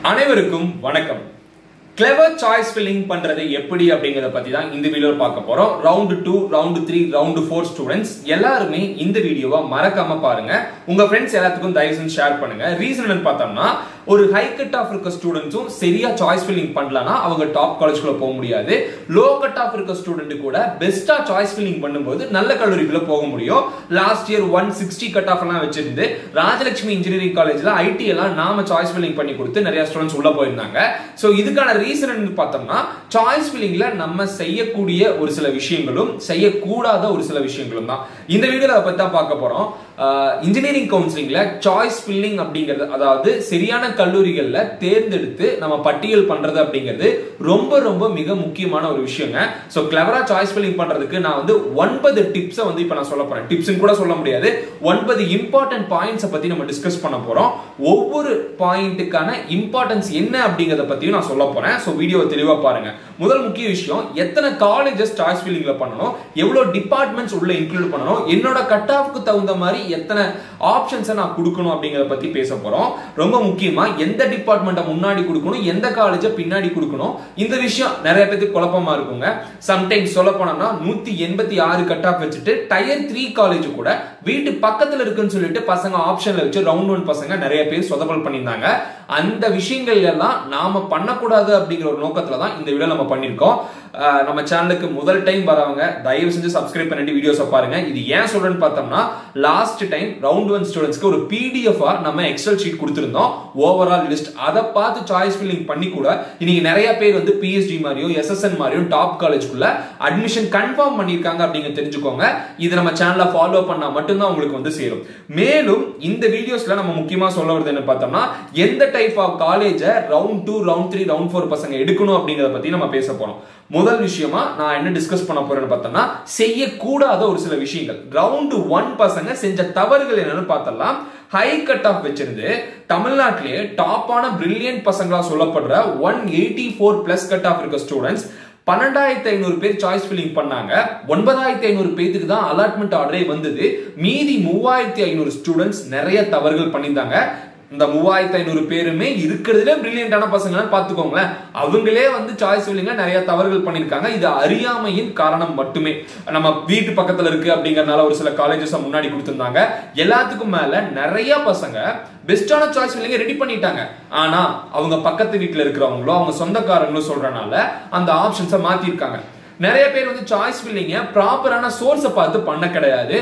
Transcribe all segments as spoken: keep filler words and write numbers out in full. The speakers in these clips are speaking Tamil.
அனைவருக்கும் வணக்கம். கிளவர் சாய்ஸ் ஃபில்லிங் பண்றது எப்படி அப்படிங்கறத பத்தி தான் இந்த வீடியோல பார்க்க போறோம். Round two, round three, round four students எல்லாருமே இந்த வீடியோவை மறக்காம பாருங்க. உங்க ஃப்ரெண்ட்ஸ் எல்லாத்துக்கும் தயவு செஞ்சு ஷேர் பண்ணுங்க. ரீசன் என்னன்னு பார்த்தோம்னா, ஒரு ஹை கட் ஆஃப் இருக்க ஸ்டூடெண்ட்ஸும் சரியா சாய்ஸ் ஃபில்லிங் பண்ணலனா அவங்க டாப் காலேஜ்க்குள்ள போக முடியாது. லோ கட் ஆஃப் இருக்க ஸ்டூடெண்ட் கூட பெஸ்டா சாய்ஸ் ஃபில்லிங் பண்ணும்போது நல்ல கல்லூரிக்குள்ள போக முடியும். Last year one sixty cut off எல்லாம் வச்சிருந்து ராஜலட்சுமி இன்ஜினியரிங் காலேஜ்ல ஐடி எல்லாம் நாம சாய்ஸ் ஃபில்லிங் பண்ணி கொடுத்து நிறைய ஸ்டூடெண்ட்ஸ் உள்ள போயிருந்தாங்க. சோ இதுக்கான ரீசன் பார்த்தோம்னா, சாய்ஸ் ஃபில்லிங்ல நம்ம செய்யக்கூடிய ஒரு சில விஷயங்களும் செய்யக்கூடாத ஒரு சில விஷயங்களும் தான் இந்த வீடியோல அதை பத்தி தான் பார்க்க போறோம். இன்ஜினியரிங் கவுன்சிலிங்ல சாய்ஸ் ஃபில்லிங் அப்படிங்கிறது, அதாவது சரியான கல்லூரிகள்ல தேர்ந்தெடுத்து நம்ம பட்டியல் பண்றது அப்படிங்கிறது ரொம்ப ரொம்ப மிக முக்கியமான ஒரு விஷயங்க. சோ கிளவரா சாய்ஸ் ஃபில்லிங் பண்றதுக்கு நான் வந்து ஒன்பது டிப்ஸ் வந்து இப்ப நான் சொல்ல போறேன். டிப்ஸ் கூட சொல்ல முடியாது, ஒன்பது இம்பார்ட்டன்ட் பாயிண்ட்ஸ் பத்தி நம்ம டிஸ்கஸ் பண்ண போறோம். ஒவ்வொரு பாயிண்ட்டுக்கான இம்பார்ட்டன்ஸ் என்ன அப்படிங்கறத பத்தியும் நான் சொல்ல போறேன். சோ வீடியோவை தெளிவா பாருங்க. முதல் முக்கிய விஷயம், எத்தனை காலேஜஸ் சாய்ஸ் ஃபில்லிங்ல பண்ணணும், எவ்வளவு டிபார்ட்மெண்ட்ஸ் உள்ள இன்க்ளூட் பண்ணணும், என்னோட கட் ஆஃப்க்கு தகுந்த மாதிரி எத்தனை ஆப்ஷன்ஸை நான் கொடுக்கணும் அப்படிங்கறத பத்தி பேச போறோம். ரொம்ப முக்கியமா எந்த டிபார்ட்மெண்ட்டை முன்னாடி கொடுக்கணும், எந்த காலேஜை பின்னாடி கொடுக்கணும், இந்த விஷயம் நிறைய பேருக்கு குழப்பமா இருக்குங்க. சம்டைம்ஸ் சொல்ல போனோம்னா நூத்தி எண்பத்தி ஆறு கட் ஆஃப் வச்சுட்டு டயர் த்ரீ காலேஜ் கூட வீட்டு பக்கத்துல இருக்குன்னு சொல்லிட்டு பசங்க ஆப்ஷன்ல வச்சு ரவுண்ட் ஒன் பசங்க நிறைய பேர் சொதப்பல் பண்ணியிருந்தாங்க. அந்த விஷயங்கள் எல்லாம் நாம பண்ணக்கூடாது அப்படிங்கிற ஒரு நோக்கத்துல தான் இந்த வீடியோ நம்ம பண்ணிருக்கோம். நம்ம சேனலுக்கு முதல் டைம் வரவங்க தயவு செஞ்சு சப்ஸ்கிரைப் பண்ணிட்டு வீடியோஸை பாருங்க. இது ஏன் சொல்றேன்னு பார்த்தோம்னா, லாஸ்ட் டைம் ரவுண்ட் ஒன் ஸ்டூடெண்ட்ஸ்க்கு ஒரு பிடிஎஃப் நம்ம எக்ஸல் ஷீட் கொடுத்திருந்தோம், ஓவரால் லிஸ்ட். அதை பார்த்து சாய்ஸ் ஃபில்லிங் பண்ணி கூட இன்னைக்கு நிறைய பேர் வந்து பிஎஸ்டி மாதிரியோ எஸ்எஸ்என் மாதிரியோ டாப் காலேஜ்க்குள்ள அட்மிஷன் கன்ஃபார்ம் பண்ணிருக்காங்க அப்படிங்க தெரிஞ்சுக்கோங்க. இது நம்ம சேனலை ஃபாலோ பண்ணா மட்டும்தான் உங்களுக்கு வந்து சேரும். மேலும் இந்த வீடியோஸ்ல நம்ம முக்கியமா சொல்ல வருது என்ன பார்த்தோம்னா, எந்த டைப் ஆஃப் காலேஜ round two, round three, round four பசங்க எடுக்கணும் அப்படிங்கறத பத்தி நம்ம பேச போறோம். முதல் விஷயமா நான் என்ன டிஸ்கஸ் பண்ண போறேன்னு பார்த்தோம்னா, செய்யக்கூடாத ஒரு சில விஷயங்கள். ரவுண்ட் ஒன் பசங்க செஞ்ச தவறுகள் என்னன்னு பார்த்தலாம். ஹை கட் ஆஃப் வச்சிருந்து தமிழ்நாட்டிலே டாப்பான பிரில்லியன்ட் பசங்களா சொல்லப்படுற one eighty four plus cut off இருக்க ஸ்டூடெண்ட்ஸ் பன்னெண்டாயிரத்தி ஐநூறு பேர் சாய்ஸ் ஃபில்லிங் பண்ணாங்க. ஒன்பதாயிரத்தி ஐநூறு பேருக்கு தான் அலாட்மெண்ட் ஆர்டரே வந்தது. மீதி மூவாயிரத்தி ஐநூறு ஸ்டூடெண்ட்ஸ் நிறைய தவறுகள் பண்ணியிருந்தாங்க. இந்த மூவாயிரத்தி ஐநூறு பேருமே இருக்கிறதுல பிரில்லியன்டான பசங்க பாத்துக்கோங்களேன். அவங்களே வந்து சாய்ஸ் ஃபில்லிங்ல நிறைய தவறுகள் பண்ணிருக்காங்க. இது அறியாமையின் காரணம் மட்டுமே. நம்ம வீட்டு பக்கத்துல இருக்கு அப்படிங்கறதுனால ஒரு சில காலேஜஸ் முன்னாடி கொடுத்திருந்தாங்க. எல்லாத்துக்கும் மேல நிறைய பசங்க பெஸ்டான சாய்ஸ் ஃபில்லிங்க ரெடி பண்ணிட்டாங்க. ஆனா அவங்க பக்கத்து வீட்டுல இருக்கிறவங்களோ அவங்க சொந்தக்காரங்களோ சொல்றனால அந்த ஆப்ஷன்ஸை மாத்திருக்காங்க. நிறைய பேர் வந்து சாய்ஸ் ஃபில்லிங்க ப்ராப்பரான சோர்ஸை பார்த்து பண்ண கிடையாது.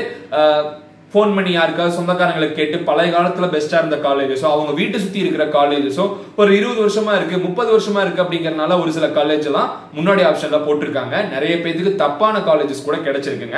போன் பண்ணி யாருக்காவது சொந்தக்காரங்களுக்கு கேட்டு பழைய காலத்துல பெஸ்டா இருந்த காலேஜஸோ அவங்க வீட்டு சுத்தி இருக்கிற காலேஜஸோ ஒரு இருபது வருஷமா இருக்கு, முப்பது வருஷமா இருக்கு அப்படிங்கறதுனால ஒரு சில காலேஜ் எல்லாம் முன்னாடி ஆப்ஷன்ல போட்டிருக்காங்க. நிறைய பேருக்கு தப்பான காலேஜஸ் கூட கிடைச்சிருக்குங்க.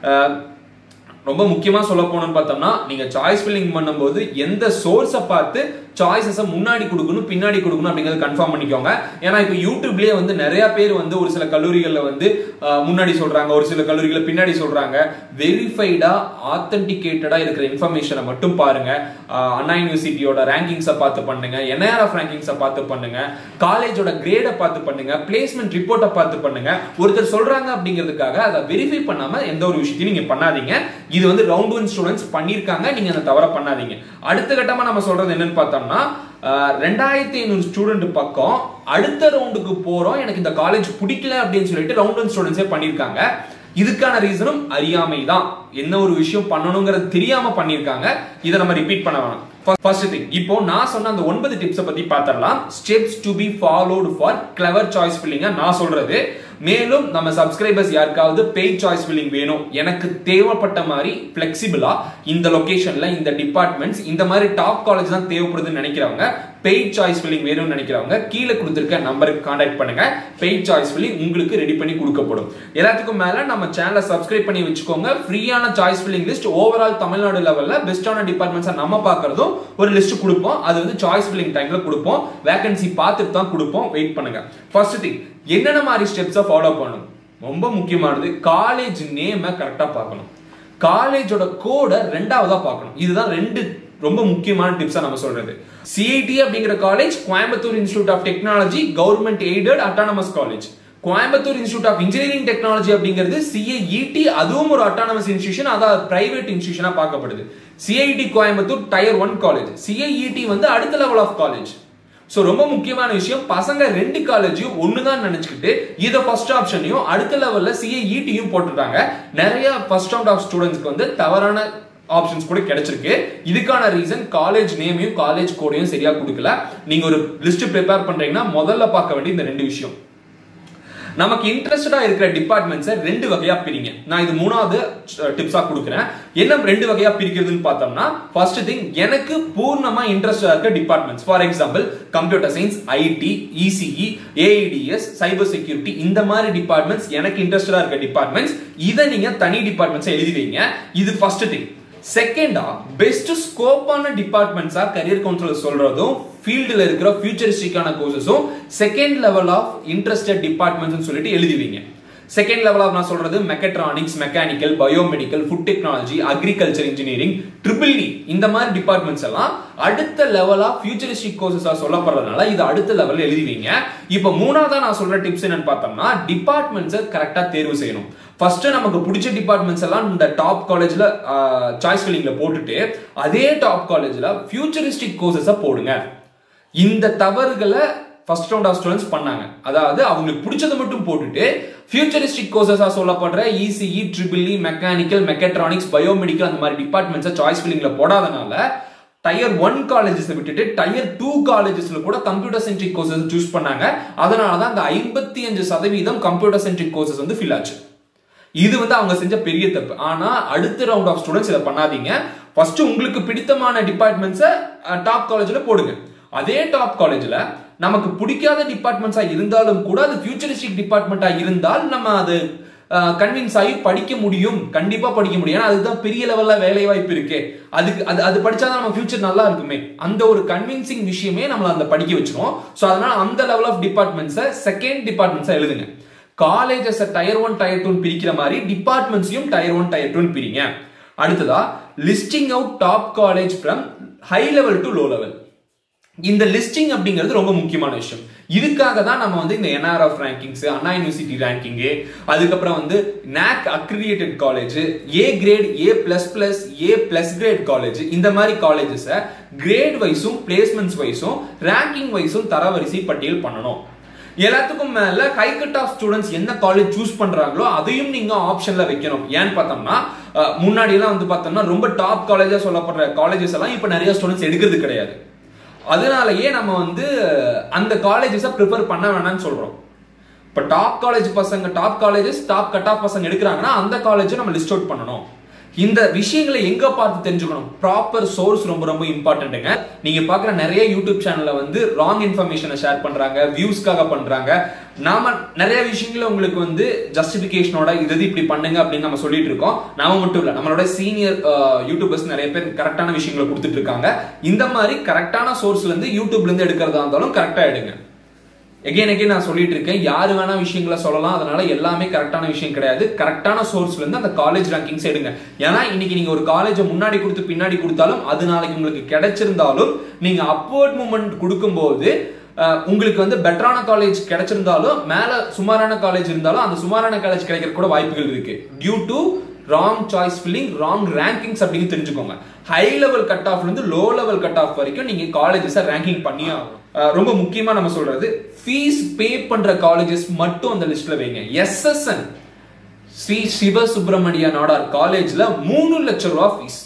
ரொம்ப முக்கியமா சொல்ல போனோம்னு பார்த்தோம்னா, நீங்க சாய்ஸ் ஃபில்லிங் பண்ணும்போது எந்த சோர்ஸை பார்த்து சாய்ஸஸை முன்னாடி கொடுக்கணும் பின்னாடி கொடுக்கணும் அப்படிங்கறது கன்ஃபார்ம் பண்ணிக்கோங்க. ஏன்னா இப்ப யூடியூப்லயே வந்து நிறைய பேர் வந்து ஒரு சில கல்லூரிகள்ல வந்து முன்னாடி சொல்றாங்க, ஒரு சில கல்லூரிகளை பின்னாடி சொல்றாங்க. வெரிஃபைடா ஆத்தென்டிகேட்டடா இருக்கிற இன்ஃபர்மேஷனை மட்டும் பாருங்க. அண்ணா யூனிவர்சிட்டியோட ரேங்கிங்ஸை பார்த்து பண்ணுங்க, என்ஐஆர்எஃப் ரேங்கிங்ஸை பார்த்து பண்ணுங்க, காலேஜோட கிரேடை பார்த்து பண்ணுங்க, பிளேஸ்மெண்ட் ரிப்போர்ட்டை பார்த்து பண்ணுங்க. ஒருத்தர் சொல்றாங்க அப்படிங்கிறதுக்காக அதை வெரிஃபை பண்ணாம எந்த ஒரு விஷயத்தையும் நீங்க பண்ணாதீங்க. இது வந்து ரவுண்ட் ஒன் ஸ்டூடெண்ட்ஸ் பண்ணிருக்காங்க, நீங்க அந்த தவற பண்ணாதீங்க. அடுத்த கட்டமா நம்ம சொல்றது என்னன்னு பார்த்தோம்னா, ரெண்டாயிரத்தி ஐநூறு ஸ்டூடெண்ட் பக்கம் அடுத்த ரவுண்டுக்கு போறோம், எனக்கு இந்த காலேஜ் பிடிக்கல அப்படின்னு சொல்லிட்டு ரவுண்ட் ஒன் ஸ்டூடெண்ட்ஸே பண்ணிருக்காங்க. இதுக்கான ரீசனும் அறியாமை தான். என்ன ஒரு விஷயம் பண்ணணுங்கிறது தெரியாம பண்ணிருக்காங்க. இதை நம்ம ரிப்பீட் பண்ண வேணாம். ஃபர்ஸ்ட் திங், இப்போ நான் சொன்ன அந்த ஒன்பது டிப்ஸ் பத்தி பார்த்தறலாம். Steps to be followed for clever choice filling நான் சொல்றது. மேலும் நம்ம சப்ஸ்கிரைபர்ஸ் யாருக்காவது பெய்ட் சாய்ஸ் ஃபில்லிங் வேணும், எனக்கு தேவைப்பட்ட மாதிரி பிளெக்சிபிளா இந்த லொகேஷன்ல இந்த டிபார்ட்மெண்ட்ஸ் இந்த மாதிரி டாப் காலேஜ் தான் தேவைப்படுதுன்னு நினைக்கிறவங்க, பெய்ட் சாய்ஸ் ஃபில்லிங் வேணும்னு நினைக்கிறவங்க கீழே கொடுத்திருக்க நம்பருக்கு கான்டாக்ட் பண்ணுங்க. பெய்ட் சாய்ஸ் ஃபில்லிங் உங்களுக்கு ரெடி பண்ணி கொடுக்கப்படும். எல்லாத்துக்கும் மேல நம்ம சேனலை சப்ஸ்கிரைப் பண்ணி வச்சுக்கோங்க. ஃப்ரீயான choice filling list overall Tamil Nadu லெவல்ல பெஸ்டான டிபார்ட்மெண்ட்ஸை நம்ம பார்க்கறதும் ஒரு லிஸ்ட் கொடுப்போம். அது வந்து சாய்ஸ் ஃபில்லிங் டைம்ல கொடுப்போம். வேகன்சி பார்த்துட்டு தான் கொடுப்போம். வெயிட் பண்ணுங்க. ஃபர்ஸ்ட் திங், என்னென்ன மாதிரி ஸ்டெப்ஸை ஃபாலோ பண்ணணும்? ரொம்ப முக்கியமானது, காலேஜ் நேமை கரெக்டா பார்க்கணும். காலேஜோட கோட ரெண்டாவதா பார்க்கணும். இதுதான் ரெண்டு ரொம்ப முக்கியமான டிப்ஸா நம்ம சொல்றது. சிஐடி அப்படிங்கிற college Coimbatore institute of technology, government aided autonomous college. Coimbatore institute of engineering technology அப்படிங்கிறது சிஐஇடி, அதுவும் ஒரு அட்டானமஸ் இன்ஸ்டிடியூஷன், அதாவது பிரைவேட் இன்ஸ்டிடியூஷனா பார்க்கப்படுது. CIT Coimbatore tier one college, CIET வந்து அடுத்த லெவல் ஆஃப் காலேஜ். சோ ரொம்ப முக்கியமான விஷயம், பசங்க ரெண்டு காலேஜையும் ஒண்ணுதான் நினைச்சுக்கிட்டு இத ஃபர்ஸ்ட் ஆப்ஷனையும் அடுத்த லெவல்ல சிஏ ஈடியும் போட்டுட்டாங்க. நிறைய ஃபர்ஸ்ட் ரவுண்ட் ஆஃப் ஸ்டூடெண்ட்ஸ்க்கு வந்து தவறான ஆப்ஷன்ஸ் கூட கிடைச்சிருக்கு. இதுக்கான ரீசன் காலேஜ் நேமையும் காலேஜ் கோடையும் சரியா கொடுக்கல. நீங்க ஒரு லிஸ்ட் ப்ரிப்பேர் பண்றீங்கன்னா முதல்ல பார்க்க வேண்டிய இந்த ரெண்டு விஷயம். நமக்கு இன்ட்ரெஸ்டடா இருக்கிற டிபார்ட்மெண்ட்ஸை ரெண்டு வகையா பிரிங்க. நான் இது மூணாவது டிப்ஸா கொடுக்குறேன். என்ன ரெண்டு வகையா பிரிக்கிறதுன்னு பார்த்தோம்னா, ஃபர்ஸ்ட் திங், எனக்கு பூர்ணமா இன்ட்ரெஸ்டா இருக்க departments. For example computer science, IT, ECE, AIDS, cyber security, இந்த மாதிரி டிபார்ட்மெண்ட்ஸ் எனக்கு இன்ட்ரெஸ்டடா இருக்க டிபார்ட்மெண்ட்ஸ். இதை நீங்க தனி டிபார்ட்மெண்ட்ஸை எழுதி வைங்க. இது ஃபர்ஸ்ட் திங். செகண்டா, பெஸ்ட் ஸ்கோப்பான டிபார்ட்மெண்ட்ஸா கரியர் கவுன்சிலர் சொல்றதும் ஃபீல்ட்ல இருக்கிற ஃபியூச்சரிஸ்டிக்கான கோர்சஸும் second level of interested departments சொல்லிட்டு எழுதிவீங்க. செகண்ட் லெவல் ஆஃப் நான் சொல்றது mechatronics, mechanical, biomedical, food technology, agriculture engineering, triple E, இந்த மாதிரி டிபார்ட்மெண்ட்ஸ் எல்லாம் அடுத்த லெவல் ஆஃப் ஃபியூச்சரிஸ்டிக் கோர்சஸா சொல்லப்படுறதுனால இது அடுத்த லெவல்ல எழுதிவீங்க. இப்போ மூணாவதா நான் சொல்ற டிப்ஸ் என்னன்னு பார்த்தோம்னா, டிபார்ட்மெண்ட்ஸை கரெக்டா தேர்வு செய்யணும். ஃபர்ஸ்ட் நமக்கு பிடிச்ச டிபார்ட்மெண்ட்ஸ் எல்லாம் இந்த டாப் காலேஜ்ல சாய்ஸ் ஃபில்லிங்ல போட்டுட்டு அதே டாப் காலேஜ்ல ஃபியூச்சரிஸ்டிக் கோர்சஸை போடுங்க. இந்த தவறுகளை ஃபர்ஸ்ட் ரவுண்ட் ஆஃப் ஸ்டூடெண்ட்ஸ் பண்ணாங்க. அதாவது அவங்களுக்கு பிடிச்சதை மட்டும் போட்டுட்டு ஃபியூச்சரிஸ்டிக் கோர்சஸா சொல்லப்படுற ECE, triple E, mechanical, mechatronics, biomedical அந்த மாதிரி டிபார்ட்மெண்ட்ஸை சாய்ஸ் ஃபில்லிங்ல போடாதனால டயர் ஒன் காலேஜஸ் விட்டுட்டு டயர் டூ காலேஜஸ்ல கூட கம்ப்யூட்டர் சென்ட்ரிக் கோர்சஸ் சூஸ் பண்ணாங்க. அதனாலதான் அந்த ஐம்பத்தி அஞ்சு சதவீதம் கம்ப்யூட்டர் சென்ட்ரிக் கோர்சஸ் வந்து ஃபில் ஆச்சு. இது வந்து அவங்க செஞ்ச பெரிய தப்பு. ஆனா அடுத்த ரவுண்ட் ஆஃப் ஸ்டூடெண்ட்ஸ் இதை பண்ணாதீங்க. ஃபர்ஸ்ட் உங்களுக்கு பிடித்தமான டிபார்ட்மெண்ட்ஸை டாப் காலேஜ்ல போடுங்க. அதே டாப் காலேஜ்ல நமக்கு பிடிக்காத டிபார்ட்மெண்ட்ஸா இருந்தாலும் கூட அது ஃபியூச்சரிஸ்டிக் டிபார்ட்மெண்டா இருந்தால் நம்ம அது கன்வின்ஸ் ஆகி படிக்க முடியும். கண்டிப்பா படிக்க முடியும். ஏன்னா அதுதான் பெரிய லெவல்ல வேலை வாய்ப்பு இருக்கு. அதுக்கு அது அது படிச்சாதான் நம்ம ஃபியூச்சர் நல்லா இருக்குமே. அந்த ஒரு கன்வின்சிங் விஷயமே நம்மள அந்த படிக்க வச்சிரும். சோ அதனால அந்த லெவல் ஆஃப் டிபார்ட்மெண்ட்ஸை செகண்ட் டிபார்ட்மெண்ட்ஸா எழுதுங்க. Colleges tier one tier two பிரிக்கிற மாதிரி டிபார்ட்மெண்ட்ஸையும் டயர் ஒன் டயர் டூ பிரிங்க. அடுத்ததா, listing out top college from high level to low level. இந்த லிஸ்டிங் அப்படிங்கிறது ரொம்ப முக்கியமான விஷயம். இதுக்காக தான் நம்ம வந்து இந்த NRF rankings, Anna university ranking, அதுக்கப்புறம் வந்து NAAC accredited college, A grade, A plus plus, A plus grade college, இந்த மாதிரி காலேஜஸை கிரேட் வைஸும் பிளேஸ்மெண்ட்ஸ் வைஸும் ரேங்கிங் வைஸும் தரவரிசை பட்டியல் பண்ணணும். எல்லாத்துக்கும் மேல ஹை கட் ஆஃப் ஸ்டூடெண்ட்ஸ் என்ன காலேஜ் சூஸ் பண்றாங்களோ அதையும் நீங்க ஆப்ஷன்ல வைக்கணும். ஏன்னு பார்த்தோம்னா, முன்னாடி எல்லாம் வந்து பார்த்தோம்னா ரொம்ப டாப் காலேஜா சொல்லப்படுற காலேஜஸ் எல்லாம் இப்ப நிறைய ஸ்டூடெண்ட்ஸ் எடுக்கிறது கிடையாது. அதனாலயே நம்ம வந்து அந்த காலேஜஸை ப்ரிஃபர் பண்ண வேணாம்னு சொல்றோம். இப்ப டாப் காலேஜ் பசங்க, top colleges, top cut off பசங்க எடுக்கிறாங்கன்னா அந்த காலேஜை நம்ம லிஸ்ட் அவுட் பண்ணணும். இந்த விஷயங்களை எங்க பார்த்து தெரிஞ்சுக்கணும்? ப்ராப்பர் சோர்ஸ் ரொம்ப ரொம்ப இம்பார்ட்டன்ட்டுங்க. நீங்க பாக்குற நிறைய யூடியூப் சேனல்ல வந்து ராங் இன்ஃபர்மேஷனை ஷேர் பண்றாங்க, வியூஸ்க்காக பண்றாங்க. நாம நிறைய விஷயங்களை உங்களுக்கு வந்து ஜஸ்டிபிகேஷனோட இது இப்படி பண்ணுங்க அப்படின்னு நம்ம சொல்லிட்டு இருக்கோம். நாம மட்டும் இல்ல, நம்மளோட சீனியர் யூடியூபர்ஸ் நிறைய பேர் கரெக்டான விஷயங்களை கொடுத்துட்டு இருக்காங்க. இந்த மாதிரி கரெக்டான சோர்ஸ்ல இருந்து யூடியூப்ல இருந்து எடுக்கிறதா இருந்தாலும் கரெக்டா எடுங்க. எகைன் எகைன் நான் சொல்லிட்டு இருக்கேன், யாரு வேணா விஷயங்களை சொல்லலாம். அதனால எல்லாமே கரெக்டான விஷயம் கிடையாது. கரெக்டான சோர்ஸ்ல இருந்து அந்த காலேஜ் ரேங்கிங்ஸ் எடுங்க. ஏன்னா இன்னைக்கு நீங்க ஒரு காலேஜை முன்னாடி கொடுத்து பின்னாடி கொடுத்தாலும் அது நாளைக்கு உங்களுக்கு கிடைச்சிருந்தாலும் நீங்க அப்வர்ட் மூவ்மெண்ட் கொடுக்கும்போது உங்களுக்கு வந்து பெட்டரான காலேஜ் கிடைச்சிருந்தாலும் மேல சுமாரான காலேஜ் இருந்தாலும் அந்த சுமாரான காலேஜ் கிடைக்கிற கூட வாய்ப்புகள் இருக்கு. Due to wrong choice filling, wrong rankings அப்படின்னு தெரிஞ்சுக்கோங்க. ஹை லெவல் கட் ஆஃப்ல இருந்து லோ லெவல் கட் ஆஃப் வரைக்கும் நீங்க காலேஜஸை ரேங்கிங் பண்ணியே ஆகணும். ரொம்ப முக்கியமா நம்ம சொல்றது, ஃபீஸ் பே பண்ற காலேஜஸ் மட்டும் அந்த லிஸ்ட்ல வைங்க. எஸ்எஸ்என் ஸ்ரீ சிவ சுப்பிரமணிய நாடார் காலேஜ்ல மூணு லட்சம் ரூபாய் ஃபீஸ்.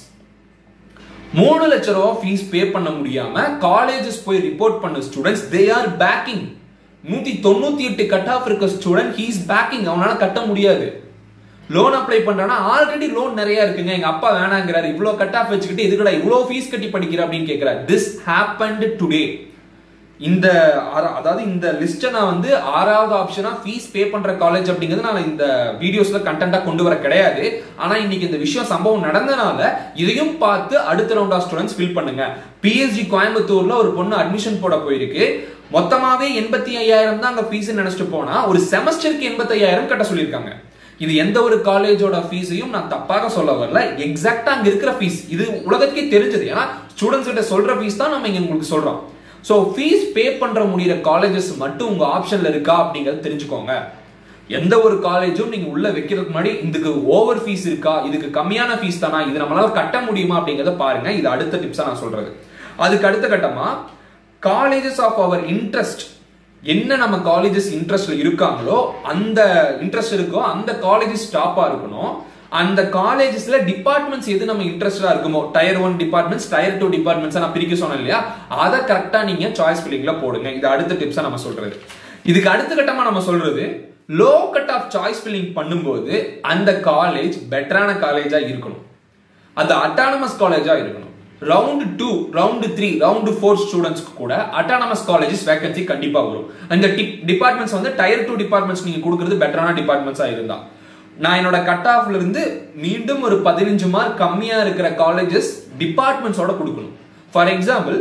மூணு லட்சம் ரூபாய் ஃபீஸ் பே பண்ண முடியாம காலேஜஸ் போய் ரிப்போர்ட் பண்ண ஸ்டூடெண்ட்ஸ், தே ஆர் பேக்கிங். நூத்தி தொண்ணூத்தி எட்டு கட் ஆஃப் இருக்க ஸ்டூடெண்ட் ஹி இஸ் பேக்கிங். அவனால கட்ட முடியாது. லோன் அப்ளை பண்றானா, ஆல்ரெடி லோன் நிறைய இருக்குங்க, எங்க அப்பா வேணாங்கிறாரு, இவ்வளவு கட் ஆஃப் வச்சுக்கிட்டு இதுக்கடா இவ்வளவு ஃபீஸ் கட்டி படிக்கிற அப்படின்னு கேட்கிறார். This happened today. இந்த அதாவது இந்த லிஸ்ட்டை நான் வந்து ஆறாவது ஆப்ஷனா ஃபீஸ் பே பண்ற காலேஜ் அப்படிங்கிறது நான் இந்த வீடியோஸ்ல கண்டென்ட்டா கொண்டு வர கிடையாது. ஆனா இன்னைக்கு இந்த விஷயம் சம்பவம் நடந்தனால இதையும் பார்த்து அடுத்த ரவுண்ட் ஆஃப் ஸ்டூடெண்ட்ஸ் ஃபில் பண்ணுங்க. பிஎஸ்ஜி கோயம்புத்தூர்ல ஒரு பொண்ணு அட்மிஷன் போட போயிருக்கு. மொத்தமாவே எண்பத்தி ஐயாயிரம் தான் அங்க ஃபீஸ் நினைச்சிட்டு போனா ஒரு செமஸ்டருக்கு எண்பத்தி ஐயாயிரம் கட்ட சொல்லியிருக்காங்க. இது எந்த ஒரு காலேஜோட ஃபீஸையும் நான் தப்பாக சொல்ல வரல. எக்ஸாக்டா அங்க இருக்கிற ஃபீஸ் இது உலகத்துக்கே தெரிஞ்சது. ஏன்னா ஸ்டூடெண்ட்ஸ் கிட்ட சொல்ற ஃபீஸ் தான் நம்ம இங்க உங்களுக்கு சொல்றோம். சோ ஃபீஸ் பே பண்ற முடியிற காலேஜஸ் மட்டும் உங்க ஆப்ஷன்ல இருக்கா அப்படிங்கறது தெரிஞ்சுக்கோங்க. எந்த ஒரு காலேஜும் நீங்க உள்ள வைக்கிறதுக்கு முன்னாடி இதுக்கு ஓவர் ஃபீஸ் இருக்கா, இதுக்கு கம்மியான ஃபீஸ் தானா, இது நம்மளால கட்ட முடியுமா அப்படிங்கறத பாருங்க. இது அடுத்த டிப்ஸா நான் சொல்றது. அதுக்கு அடுத்த கட்டமா காலேஜஸ் ஆஃப் அவர் இன்ட்ரெஸ்ட், என்ன நம்ம காலேஜஸ் இன்ட்ரெஸ்ட்ல இருக்காங்களோ அந்த இன்ட்ரெஸ்ட் இருக்கோ அந்த காலேஜஸ் டாப்பா இருக்கணும். அந்த காலேஜஸ்ல டிபார்ட்மெண்ட்ஸ் எது நம்ம இன்ட்ரெஸ்டா இருக்குமோ, tier one departments, tier two departments நான் பிரிக்க சொன்னேன் இல்லையா, அதை கரெக்டா நீங்க சாய்ஸ் ஃபில்லிங்ல போடுங்க. இது அடுத்த டிப்ஸா நம்ம சொல்றது. இதுக்கு அடுத்த கட்டமா நம்ம சொல்றது, low cut off choice filling பண்ணும்போது அந்த காலேஜ் பெட்டரான காலேஜா இருக்கணும், அது அட்டானமஸ் காலேஜா இருக்கணும். Round two, round three, round four ஸ்டூடெண்ட்ஸ்க்கு கூட அட்டானமஸ் காலேஜஸ் வேகன்சி கண்டிப்பா வரும். அந்த டிபார்ட்மெண்ட்ஸ் வந்து டயர் டூ டிபார்ட்மெண்ட்ஸ் நீங்க கொடுக்கறது பெட்டரான டிபார்ட்மெண்ட்ஸா இருந்தா. நான் என்னோட கட் ஆஃப்ல இருந்து மீண்டும் ஒரு பதினஞ்சு மார்க் கம்மியா இருக்கிற காலேஜஸ் டிபார்ட்மெண்ட்ஸோட கொடுக்கணும். For example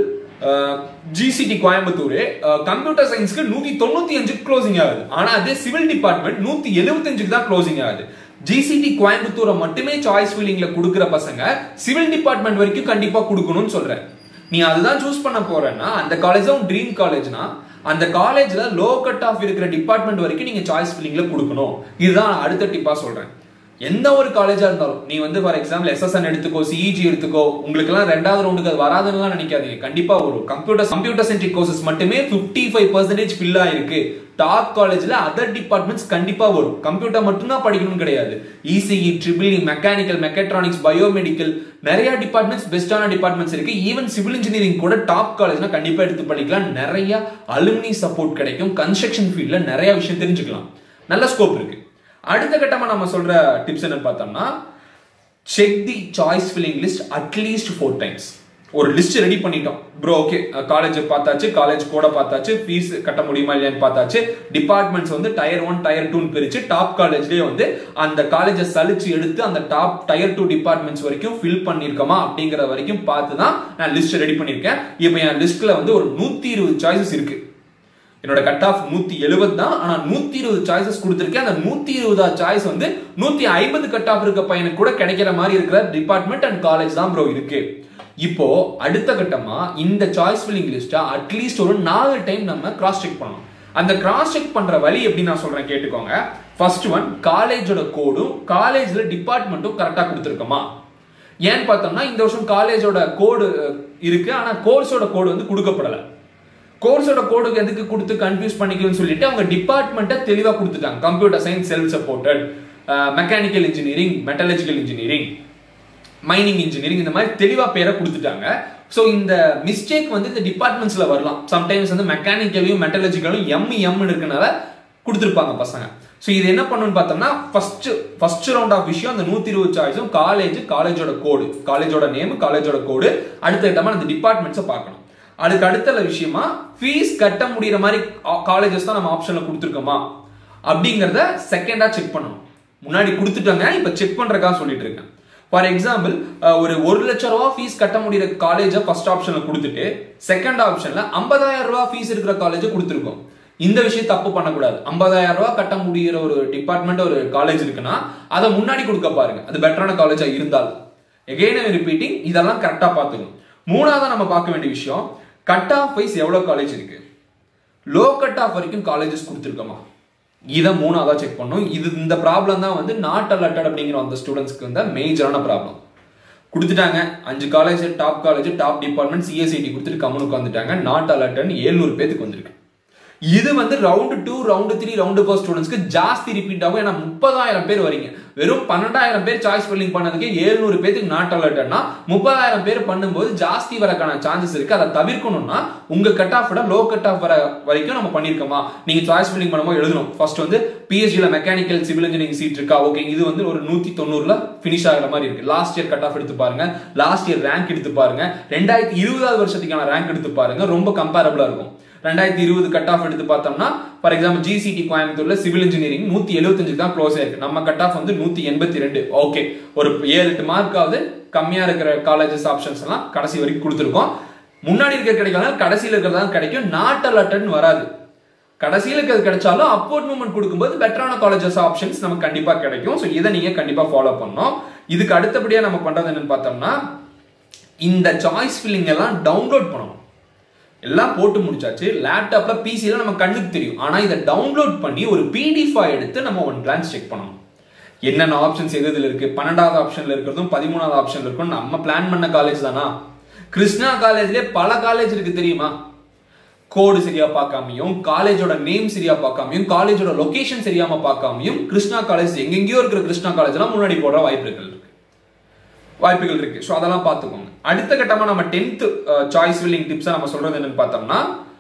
GCT Coimbatore computer சயின்ஸ்க்கு நூத்தி தொண்ணூத்தி அஞ்சு க்ளோசிங் ஆகுது, ஆனா அதே சிவில் டிபார்ட்மெண்ட் நூத்தி எழுபத்தி அஞ்சுக்கு தான் க்ளோசிங் ஆகுது. ஜிசிடி கோயம்புத்தூரை மட்டுமே சாய்ஸ் ஃபில்லிங்ல கொடுக்கிற பசங்க சிவில் டிபார்ட்மெண்ட் வரைக்கும் கண்டிப்பா கொடுக்கணும்னு சொல்றேன். நீ அதுதான் சூஸ் பண்ண போறேன்னா அந்த காலேஜ் தான் ட்ரீம் காலேஜ்னா அந்த காலேஜ்ல லோ கட் ஆஃப் இருக்கிற டிபார்ட்மெண்ட் வரைக்கும் நீங்க சாய்ஸ் ஃபில்லிங்ல கொடுக்கணும். இதுதான் அடுத்த டிப்பா சொல்றேன். எந்த ஒரு காலேஜா இருந்தாலும் நீ வந்து ஃபார் எக்ஸாம்பிள் எஸ்எஸ்என் எடுத்துக்கோ, சிஇஜி எடுத்துக்கோ, உங்களுக்கு எல்லாம் ரெண்டாவது ரவுண்டுக்கு அது வராதுன்னு நினைக்காதீங்க, கண்டிப்பா வரும். கம்ப்யூட்டர் கம்ப்யூட்டர் சென்ட்ரிக் கோர்சஸ் மட்டுமே பிப்டி ஃபைவ் பர்சன்டேஜ் ஃபில் ஆயிருக்கு. டாப் காலேஜ்ல அதர் டிபார்ட்மெண்ட்ஸ் கண்டிப்பா வரும். கம்ப்யூட்டர் மட்டும்தான் படிக்கணும்னு கிடையாது, ECE, triple, mechanical, mechatronics, biomedical, நிறைய டிபார்ட்மெண்ட்ஸ் பெஸ்டான டிபார்ட்மெண்ட்ஸ் இருக்கு. ஈவன் சிவில் இன்ஜினியரிங் கூட டாப் காலேஜ்னா கண்டிப்பா எடுத்து படிக்கலாம். நிறைய அலுமினி சப்போர்ட் கிடைக்கும். கன்ஸ்ட்ரக்ஷன் ஃபீல்ட்ல நிறைய விஷயம் தெரிஞ்சுக்கலாம், நல்ல ஸ்கோப் இருக்கு. அடுத்த கட்டமா நம்ம சொல்ற டிப்ஸ் என்ன பார்த்தோம்னா, check the choice filling list at least four times. ஒரு லிஸ்ட் ரெடி பண்ணிட்டோம் ப்ரோ, ஓகே காலேஜ் பார்த்தாச்சு, காலேஜ் கோட பார்த்தாச்சு, ஃபீஸ் கட்ட முடியுமா இல்லையான்னு பார்த்தாச்சு, டிபார்ட்மெண்ட்ஸ் வந்து டயர் ஒன் டயர் டூ பிரிச்சு டாப் காலேஜ்லயே வந்து அந்த காலேஜை சலிச்சு எடுத்து அந்த டாப் டயர் டூ டிபார்ட்மெண்ட்ஸ் வரைக்கும் ஃபில் பண்ணிருக்கோமா அப்படிங்கிற வரைக்கும் பார்த்து தான் நான் லிஸ்ட் ரெடி பண்ணிருக்கேன். இப்போ என் லிஸ்ட்ல வந்து ஒரு நூத்தி இருபது சாய்ஸஸ் இருக்கு. என்னோட கட் ஆஃப் நூத்தி எழுபது தான், ஆனா நூத்தி இருபது சாய்ஸஸ் கொடுத்திருக்கேன். அந்த நூத்தி இருபது சாய்ஸ் வந்து நூத்தி ஐம்பது கட் ஆஃப் இருக்க பையனுக்கு கூட கிடைக்கிற மாதிரி இருக்கிற டிபார்ட்மெண்ட் அண்ட் காலேஜ் தான் ப்ரோ இருக்கு. இப்போ அடுத்த கட்டமா இந்த சாய்ஸ் ஃபில்லிங் லிஸ்ட்டை அட்லீஸ்ட் ஒரு நாலு டைம் நம்ம கிராஸ் செக் பண்ணணும். அந்த கிராஸ் செக் பண்ற வழி எப்படி நான் சொல்றேன் கேட்டுக்கோங்க. ஃபர்ஸ்ட் ஒன், காலேஜோட கோடும் காலேஜ்ல டிபார்ட்மெண்ட்டும் கரெக்டா கொடுத்துருக்கோமா. ஏன்னு பார்த்தோம்னா இந்த வருஷம் காலேஜோட கோடு இருக்கு, ஆனா கோர்ஸோட கோடு வந்து கொடுக்கப்படல. கோர்ஸோட கோடுக்கு எதுக்கு கொடுத்து கன்ஃபியூஸ் பண்ணிக்கணும்னு சொல்லிட்டு அவங்க டிபார்ட்மெண்ட்டை தெளிவாக கொடுத்துட்டாங்க. Computer science self supported, mechanical engineering, metallurgical engineering, mining engineering, இந்த மாதிரி தெளிவாக பேரை கொடுத்துட்டாங்க. ஸோ இந்த மிஸ்டேக் வந்து இந்த டிபார்ட்மெண்ட்ஸ்ல வரலாம். சம்டைம்ஸ் வந்து மெக்கானிக்கலையும் மெட்டலஜிக்கலும் எம் எம்னு இருக்கனால கொடுத்துருப்பாங்க பசங்க. ஸோ இது என்ன பண்ணணும்னு பார்த்தோம்னா ஃபர்ஸ்ட் ஃபர்ஸ்ட் ரவுண்ட் ஆஃப் விஷயம் அந்த நூத்தி இருபது சாய்ஸும் காலேஜ், காலேஜோட கோடு, காலேஜோட நேம், காலேஜோட கோடு, அடுத்த கட்டமா அந்த டிபார்ட்மெண்ட்ஸை பார்க்கணும். அதுக்கு அடுத்த விஷயமா ஃபீஸ் கட்ட முடியற மாதிரி காலேஜஸ் தான் நம்ம ஆப்ஷன்ல கொடுத்துருக்கோமா அப்படிங்கறத செகண்டா செக் பண்ணணும். முன்னாடி கொடுத்துட்டாங்க, இப்ப செக் பண்றதுக்காக சொல்லிட்டு இருக்கேன். ஃபார் எக்ஸாம்பிள் ஒரு ஒரு லட்சம் ரூபாய் ஃபீஸ் கட்ட முடியற காலேஜை ஃபர்ஸ்ட் ஆப்ஷன்ல கொடுத்துட்டு செகண்ட் ஆப்ஷன்ல ஐம்பதாயிரம் ரூபாய் ஃபீஸ் இருக்கிற காலேஜை கொடுத்துருக்கோம். இந்த விஷயம் தப்பு பண்ணக்கூடாது. ஐம்பதாயிரம் ரூபாய் கட்ட முடிகிற ஒரு டிபார்ட்மெண்ட் ஒரு காலேஜ் இருக்குன்னா அதை முன்னாடி கொடுக்க பாருங்க, அது பெட்டரான காலேஜா இருந்தால். எகைன் ரிப்பீட்டிங், இதெல்லாம் கரெக்டா பாத்துக்கணும். மூணாவதா நம்ம பார்க்க வேண்டிய விஷயம், கட் ஆஃப் வைஸ் எவ்வளவு காலேஜ் இருக்கு, லோ கட் ஆஃப் வரைக்கும் காலேஜஸ் கொடுத்துருக்கோமா, இதை மூணாவதா செக் பண்ணும். இது இந்த ப்ராப்ளம் தான் வந்து நாட் அலர்ட்டட் அப்படிங்கிற அந்த ஸ்டூடெண்ட்ஸ்க்கு வந்து மேஜரான ப்ராப்ளம். கொடுத்துட்டாங்க அஞ்சு college, top college, top department, CSIT கொடுத்துட்டு கம்முனுக்கு வந்துட்டாங்க. நாட் அலர்ட்டட் எழுநூறு பேருக்கு வந்திருக்கு. இது வந்து round two, round three, round four ஸ்டூடெண்ட்ஸ்க்கு ஜாஸ்தி ரிப்பீட் ஆகும். ஏன்னா முப்பதாயிரம் பேர் வரீங்க, வெறும் பன்னெண்டாயிரம் பேர் சாய்ஸ் ஃபில்லிங் பண்ணதுக்கு எழுநூறு பேருக்கு நாட் அலர்ட்டட்னா முப்பதாயிரம் பேர் பண்ணும்போது ஜாஸ்தி வரக்கான சான்சஸ் இருக்கு. அதை தவிர்க்கணும்னா உங்க cut off low cut off வர வரைக்கும் நம்ம பண்ணிருக்கோமா நீங்க சாய்ஸ் ஃபில்லிங் பண்ணும்போது எழுதணும். ஃபர்ஸ்ட் வந்து பிஎஸ்சில மெக்கானிக்கல் சிவில் இன்ஜினியரிங் சீட் இருக்கா, ஓகே இது வந்து ஒரு நூத்தி தொண்ணூறுல பினிஷ் ஆகிற மாதிரி இருக்கு. லாஸ்ட் இயர் கட் ஆஃப் எடுத்து பாருங்க, லாஸ்ட் இயர் ரேங்க் எடுத்து பாருங்க, ரெண்டாயிரத்தி இருபதாவது வருஷத்துக்கான ரேங்க் எடுத்து பாருங்க, ரொம்ப கம்பேரபிளா இருக்கும். ரெண்டாயிரத்தி இருபது கட் ஆஃப் எடுத்து பார்த்தோம்னா ஃபார் எக்ஸாம்பிள் ஜிசிடி கோயம்புத்தூர்ல சிவில் இன்ஜினியரிங் நூத்தி எழுபத்தி அஞ்சு தான் க்ளோஸ் ஆயிருக்கு. நம்ம கட் ஆஃப் வந்து நூத்தி எண்பத்தி ரெண்டு. ஓகே, ஒரு ஏழு எட்டு மார்க்காவது கம்மியா இருக்கிற காலேஜஸ் ஆப்ஷன்ஸ் எல்லாம் கடைசி வரைக்கும் கொடுத்துருக்கோம். முன்னாடி இருக்கிற கிடைக்கலாம், கடைசியில் இருக்கிறதா கிடைக்கும். நாட் அலர்ட்டட்னு வராது. கடைசியில் இருக்கிறது கிடைச்சாலும் அப்வர்ட் மூவ்மெண்ட் கொடுக்கும்போது பெட்டரான காலேஜஸ் ஆப்ஷன்ஸ் நமக்கு கண்டிப்பா கிடைக்கும். ஸோ இதை நீங்க கண்டிப்பா ஃபாலோ பண்ணணும். இதுக்கு அடுத்தபடியா நம்ம பண்றது என்னன்னு பார்த்தோம்னா இந்த சாய்ஸ் ஃபில்லிங் எல்லாம் டவுன்லோட் பண்ணணும். எல்லாம் போட்டு முடிச்சாச்சு, லேப்டாப்ல பிசில நம்ம கண்ணுக்கு தெரியும். ஆனா இதை டவுன்லோட் பண்ணி ஒரு பிடிஎஃப் எடுத்து நம்ம ஒன் கிளான்ஸ் செக் பண்ணணும். என்னென்ன ஆப்ஷன்ஸ் எது இதுல இருக்கு, பன்னெண்டாவது ஆப்ஷன்ல இருக்கிறதும் பதிமூணாவது ஆப்ஷன்ல இருக்கும். நம்ம பிளான் பண்ண காலேஜ் தானா? கிருஷ்ணா காலேஜ்ல பல காலேஜ் இருக்கு தெரியுமா? கோடு சரியா பார்க்காமையும் காலேஜோட நேம் சரியா பார்க்காமையும் காலேஜோட லொகேஷன் சரியாம பார்க்காமையும் கிருஷ்ணா காலேஜ் எங்கெங்கயோ இருக்கிற கிருஷ்ணா காலேஜ் எல்லாம் முன்னாடி போடுற வாய்ப்புகள் இருக்கு வாய்ப்புகள் இருக்கு ஸோ அதெல்லாம் பார்த்துக்கோங்க. அடுத்த கட்டமா நம்ம டென்த் சாய்ஸ் ஃபில்லிங் டிப்ஸா நம்ம சொல்றது என்னன்னு பார்த்தோம்னா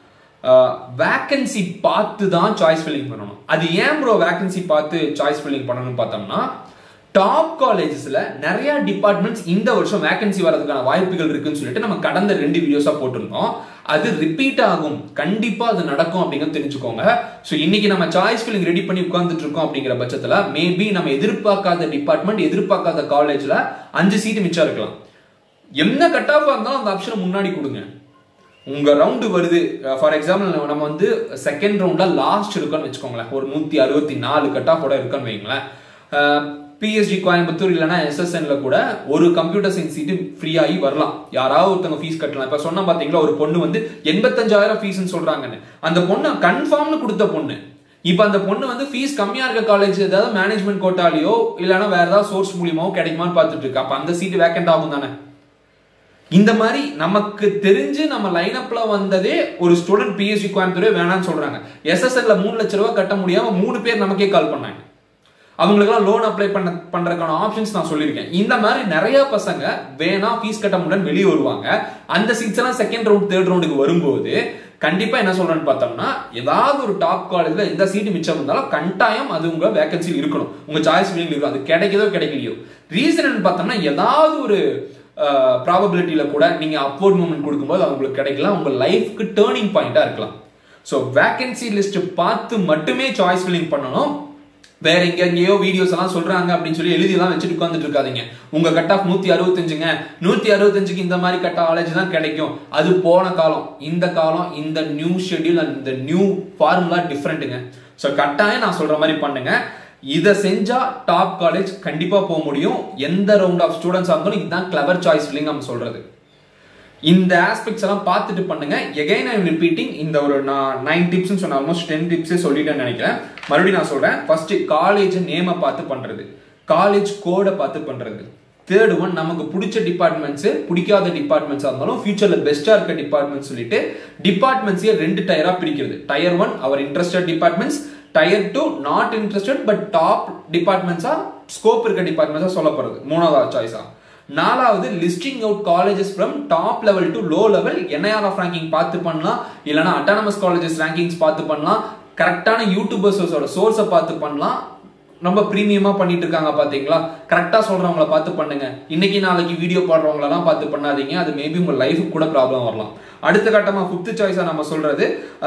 வேகன்சி பார்த்து தான் சாய்ஸ் ஃபில்லிங் பண்ணணும். அது ஏன் ப்ரோ வேகன்சி பார்த்து சாய்ஸ் ஃபில்லிங் பண்ணணும்னு பார்த்தோம்னா டாப் காலேஜஸ்ல நிறைய டிபார்ட்மெண்ட்ஸ் இந்த வருஷம் வேகன்சி வரதுக்கான வாய்ப்புகள் இருக்குன்னு சொல்லிட்டு நம்ம கடந்த ரெண்டு வீடியோஸா போட்டிருந்தோம். அது ரிப்பீட் ஆகும், கண்டிப்பா அது நடக்கும் அப்படிங்கிறது தெரிஞ்சுக்கோங்க. ஸோ இன்னைக்கு நம்ம சாய்ஸ் ஃபில்லிங் ரெடி பண்ணி உட்கார்ந்துட்டு இருக்கோம் அப்படிங்கிற பட்சத்துல மேபி நம்ம எதிர்பார்க்காத டிபார்ட்மெண்ட் எதிர்பார்க்காத காலேஜ்ல அஞ்சு சீட்டு மிச்சம் இருக்கலாம். என்ன கட் ஆஃப் இருந்தாலும் அந்த ஆப்ஷன் முன்னாடி கொடுங்க. உங்க ரவுண்டு வருது, ஃபார் எக்ஸாம்பிள் நம்ம வந்து செகண்ட் ரவுண்ட்ல லாஸ்ட் இருக்குன்னு வச்சுக்கோங்களேன், ஒரு நூத்தி அறுபத்தி நாலு கட் ஆஃப் கூட இருக்குன்னு வைங்களேன். பிஎஸ்ஜி கோயம்புத்தூர் இல்லைன்னா எஸ்எஸ்என்ல கூட ஒரு கம்ப்யூட்டர் சயின்ஸ் சீட்டு ஃப்ரீயாகி வரலாம். யாராவது ஒருத்தவங்க ஃபீஸ் கட்டலாம். இப்ப சொன்ன பாத்தீங்களா ஒரு பொண்ணு வந்து எண்பத்தஞ்சாயிரம் ஃபீஸ்ன்னு சொல்றாங்கன்னு, அந்த பொண்ணு கன்ஃபார்ம்னு கொடுத்த பொண்ணு. இப்ப அந்த பொண்ணு வந்து ஃபீஸ் கம்மியா இருக்க காலேஜ் ஏதாவது மேனேஜ்மெண்ட் கோட்டாலேயோ இல்லைன்னா வேற ஏதாவது சோர்ஸ் மூலியமாவோ கிடைக்குமான்னு பார்த்துட்டு இருக்கு. அப்ப அந்த சீட்டு வேக்கண்ட் ஆகும் தானே. இந்த மாதிரி நமக்கு தெரிஞ்சு நம்ம லைன் அப்ல வந்ததே ஒரு ஸ்டூடெண்ட் பிஎஸ்சி கோயம்புத்தூரே வேணாம்னு சொல்றாங்க. எஸ்எஸ்எல்ல மூணு லட்சம் ரூபாய் கட்ட முடியாம மூணு பேர் நமக்கே கால் பண்ணாங்க. அவங்களுக்கெல்லாம் லோன் அப்ளை பண்ண பண்றதுக்கான ஆப்ஷன்ஸ் நான் சொல்லியிருக்கேன். இந்த மாதிரி நிறைய பசங்க வேணா ஃபீஸ் கட்ட முடியாது வெளியே வருவாங்க. அந்த சீட்ஸ் எல்லாம் செகண்ட் ரவுண்ட் தேர்ட் ரவுண்டுக்கு வரும்போது கண்டிப்பா என்ன சொல்றேன்னு பார்த்தோம்னா ஏதாவது ஒரு டாப் காலேஜ்ல எந்த சீட்டு மிச்சம் இருந்தாலும் கட்டாயம் அது உங்க வேகன்சி இருக்கணும், உங்க சாய்ஸ் ஃபில்லிங் இருக்கும். அது கிடைக்குதோ கிடைக்கலையோ ரீசன் பார்த்தோம்னா ஏதாவது ஒரு ப்ராபபிலிட்டியில கூட நீங்க அப்வர்ட் மூவ்மெண்ட் கொடுக்கும்போது அவங்களுக்கு கிடைக்கலாம், உங்க லைஃப்க்கு டேர்னிங் பாயிண்டா இருக்கலாம். ஸோ வேகன்சி லிஸ்ட் பார்த்து மட்டுமே சாய்ஸ் ஃபில்லிங் பண்ணணும். வேற எங்க எங்கேயோ வீடியோஸ் எல்லாம் சொல்றாங்க அப்படின்னு சொல்லி எழுதி எல்லாம் வச்சுட்டு உட்காந்துட்டு இருக்காதீங்க. உங்க கட் ஆஃப் நூத்தி அறுபத்தஞ்சுங்க, நூத்தி அறுபத்தஞ்சுக்கு இந்த மாதிரி கட் காலேஜ் தான் கிடைக்கும். அது போன காலம். இந்த காலம் இந்த நியூ ஷெட்யூல் அண்ட் இந்த நியூ ஃபார்முலா டிஃப்ரெண்ட்டுங்க. ஸோ கட்டாயம் நான் சொல்ற மாதிரி பண்ணுங்க. இதை செஞ்சா டாப் காலேஜ் கண்டிப்பா போக முடியும். எந்த ரவுண்ட் ஆஃப் ஸ்டூடெண்ட்ஸா இருந்தாலும் இதுதான் கிளவர் சாய்ஸ் ஃபில்லிங் நம்ம சொல்றது. இந்த ஆஸ்பெக்ட்ஸ் எல்லாம் பார்த்துட்டு பண்ணுங்க. எகைன் ஐ எம் ரிப்பீட்டிங், இந்த ஒரு நான் நைன் டிப்ஸ் சொன்ன ஆல்மோஸ்ட் டென் டிப்ஸே சொல்லிட்டேன்னு நினைக்கிறேன். மறுபடியும் நான் சொல்றேன். ஃபர்ஸ்ட் காலேஜ் நேமை பார்த்து பண்றது, காலேஜ் கோடை பார்த்து பண்றது. தேர்ட் ஒன் நமக்கு பிடிச்ச டிபார்ட்மெண்ட்ஸ் பிடிக்காத டிபார்ட்மெண்ட்ஸா இருந்தாலும் ஃபியூச்சர்ல பெஸ்டா இருக்க டிபார்ட்மெண்ட் சொல்லிட்டு டிபார்ட்மெண்ட்ஸே ரெண்டு டயரா பிரிக்கிறது. Tier one our interested departments, tier two not interested but top டிபார்ட்மெண்ட்ஸா ஸ்கோப் இருக்க டிபார்ட்மெண்ட்ஸா சொல்லப்படுறது மூணாவது சாய்ஸா. நாலாவது listing out colleges from top level to low level. NIR of ranking பார்த்து பண்ணலாம், இல்லைன்னா அட்டானமஸ் காலேஜஸ் ரேங்கிங்ஸ் பார்த்து பண்ணலாம், கரெக்டான யூடியூபர்ஸோட சோர்ஸை பார்த்து பண்ணலாம். ரொம்ப பிரீமியமா பண்ணிட்டு இருக்காங்க பாத்தீங்களா, கரெக்டா சொல்றவங்கள பார்த்து பண்ணுங்க. இன்னைக்கு நாளைக்கு வீடியோ போடுறவங்களெல்லாம் பார்த்து பண்ணாதீங்க, அது மேபி உங்க லைஃபுக்கு கூட ப்ராப்ளம் வரலாம். அடுத்த கட்டமா ஃபிஃப்த் சாய்ஸா நம்ம சொல்றது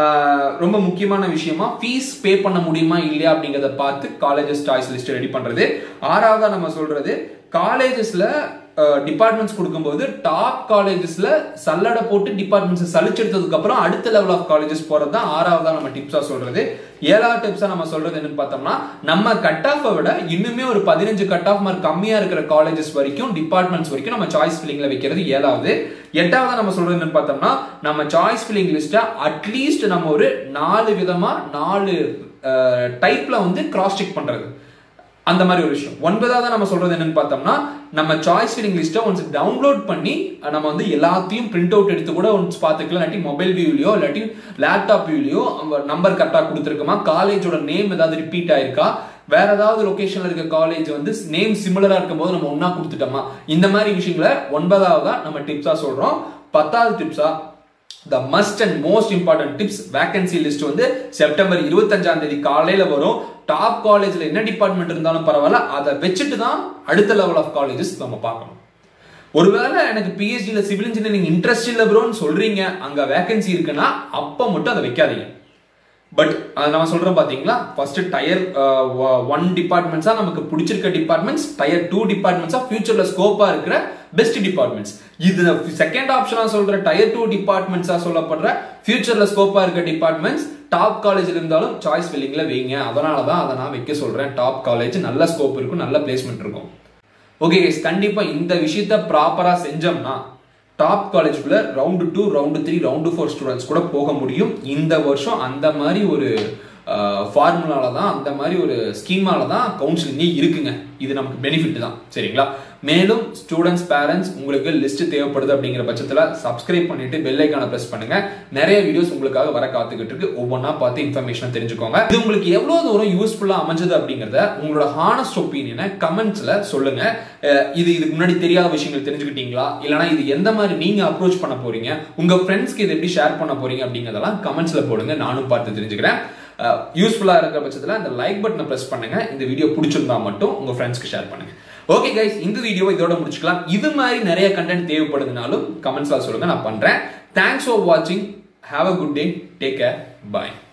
ரொம்ப முக்கியமான விஷயமா ஃபீஸ் பே பண்ண முடியுமா இல்லையா அப்படிங்கறத பார்த்து காலேஜஸ் சாய்ஸ் லிஸ்ட் ரெடி பண்றது. ஆறாவதா நம்ம சொல்றது காலேஜஸ்ல டிபார்ட்மெண்ட்ஸ் கொடுக்கும்போது டாப் காலேஜஸ்ல சல்லடை போட்டு டிபார்ட்மெண்ட்ஸ் சலிச்செடுத்ததுக்கு அப்புறம் அடுத்த லெவல் ஆஃப் காலேஜஸ் போறது தான் ஆறாவதா நம்ம டிப்ஸா சொல்றது. ஏழாவது டிப்ஸா நம்ம சொல்றது என்னன்னு பார்த்தோம்னா நம்ம கட் ஆஃபை விட இன்னுமே ஒரு பதினஞ்சு கட் ஆஃப் மார்க் கம்மியா இருக்கிற காலேஜஸ் வரைக்கும் டிபார்ட்மெண்ட்ஸ் வரைக்கும் நம்ம சாய்ஸ் ஃபில்லிங்ல வைக்கிறது ஏழாவது. எட்டாவது நம்ம சொல்றது என்னன்னு பார்த்தோம்னா நம்ம சாய்ஸ் ஃபில்லிங் லிஸ்ட்டை அட்லீஸ்ட் நம்ம ஒரு நாலு விதமா நாலு டைப்ல வந்து கிராஸ் செக் பண்றது, அந்த மாதிரி ஒரு விஷயம். ஒன்பதாவது நம்ம சொல்றது என்னன்னு பார்த்தோம்னா நம்ம சாய்ஸ் ஃபில்லிங் லிஸ்ட்டை ஒன்ஸ் டவுன்லோட் பண்ணி நம்ம வந்து எல்லாத்தையும் பிரிண்ட் அவுட் எடுத்து கூட ஒன்ஸ் பார்த்துக்கலாம். இல்லாட்டி மொபைல் வியூலையோ இல்லாட்டி லேப்டாப் வியூலையோ நம்பர் கரெக்டாக கொடுத்துருக்கோமா, காலேஜோட நேம் ஏதாவது ரிப்பீட் ஆயிருக்கா, வேற ஏதாவது லொகேஷன்ல இருக்க காலேஜ் வந்து நேம் சிமிலரா இருக்கும் போது நம்ம ஒன்னா கொடுத்துட்டோமா, இந்த மாதிரி விஷயங்களை ஒன்பதாவதா நம்ம டிப்ஸா சொல்றோம். பத்தாவது டிப்ஸா the must and most important tips, vacancy list வந்து செப்டம்பர் இருபத்தஞ்சாம் தேதி காலையில வரும். டாப் காலேஜ்ல என்ன டிபார்ட்மெண்ட் இருந்தாலும் பரவாயில்ல, அதை வச்சுட்டு தான் அடுத்த லெவல் ஆஃப் காலேஜஸ் நம்ம பார்க்கணும். ஒருவேளை எனக்கு பிஹெச்டில சிவில் இன்ஜினியரிங் இன்ட்ரெஸ்ட் இல்ல ப்ரோன்னு சொல்றீங்க, அங்க வேகன்சி இருக்குன்னா அப்ப மட்டும் அதை வைக்காதீங்க. பட் அதை நம்ம சொல்றோம் பாத்தீங்களா, ஃபர்ஸ்ட் டயர் ஒன் டிபார்ட்மெண்ட்ஸா நமக்கு பிடிச்சிருக்க டிபார்ட்மெண்ட்ஸ், டயர் டூ டிபார்ட்மெண்ட்ஸா ஃபியூச்சர்ல ஸ்கோப்பா இருக்கிற பெஸ்ட் டிபார்ட்மெண்ட்ஸ். இது செகண்ட் ஆப்ஷனா சொல்ற டயர் டூ டிபார்ட்மெண்ட்ஸா சொல்லப்படுற ஃபியூச்சர்ல ஸ்கோப்பா இருக்க டிபார்ட்மெண்ட்ஸ் டாப் காலேஜ்ல இருந்தாலும் சாய்ஸ் ஃபில்லிங்ல வைங்க. அதனாலதான் அதை நான் வைக்க சொல்றேன். டாப் காலேஜ் நல்ல ஸ்கோப் இருக்கும், நல்ல பிளேஸ்மெண்ட் இருக்கும். ஓகே கைஸ், கண்டிப்பா இந்த விஷயத்த ப்ராப்பரா செஞ்சோம்னா டாப் காலேஜ்குள்ள round two round three round four students கூட போக முடியும். இந்த வருஷம் அந்த மாதிரி ஒரு ஃபார்முலால தான், அந்த மாதிரி ஒரு ஸ்கீமால தான் கவுன்சிலிங்கே இருக்குங்க. இது நமக்கு பெனிஃபிட் தான், சரிங்களா? மேலும் ஸ்டூடெண்ட்ஸ் பேரண்ட்ஸ் உங்களுக்கு லிஸ்ட் தேவைப்படுது அப்படிங்கிற பட்சத்துல சப்ஸ்கிரைப் பண்ணிட்டு பெல் ஐகானை பிரஸ் பண்ணுங்க. நிறைய வீடியோஸ் உங்களுக்காக வர காத்துக்கிட்டு இருக்கு. ஒவ்வொன்றா பார்த்து இன்ஃபர்மேஷன் தெரிஞ்சுக்கோங்க. இது உங்களுக்கு எவ்வளவு தூரம் யூஸ்ஃபுல்லா அமைஞ்சது அப்படிங்கறத உங்களோட ஹானஸ்ட் ஒப்பீனியனை கமெண்ட்ஸ்ல சொல்லுங்க. இது இதுக்கு முன்னாடி தெரியாத விஷயங்கள் தெரிஞ்சுக்கிட்டீங்களா, இல்லனா இது எந்த மாதிரி நீங்க அப்ரோச் பண்ண போறீங்க, உங்க ஃப்ரெண்ட்ஸ்க்கு இதை எப்படி ஷேர் பண்ண போறீங்க அப்படிங்கறதெல்லாம் கமெண்ட்ஸ்ல போடுங்க. நானும் பார்த்து தெரிஞ்சுக்கிறேன். யூஸ்ஃபுல்லா இருக்கிற பட்சத்துல அந்த லைக் பட்டனை பிரஸ் பண்ணுங்க. இந்த வீடியோ பிடிச்சிருந்தா மட்டும் உங்க ஃப்ரெண்ட்ஸ்க்கு ஷேர் பண்ணுங்க. ஓகே கைஸ், இந்த வீடியோ இதோட முடிச்சுக்கலாம். இது மாதிரி நிறைய கண்டென்ட் தேவைப்படுதுனாலும் கமெண்ட்ஸ்ல சொல்லுங்க, நான் பண்றேன். தேங்க்ஸ் ஃபார் வாட்சிங். Have a good day. Take care. Bye.